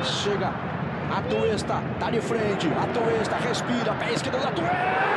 Chega. Atuesta. Tá de frente. Atuesta. Respira. Pé esquerdo do Atuesta.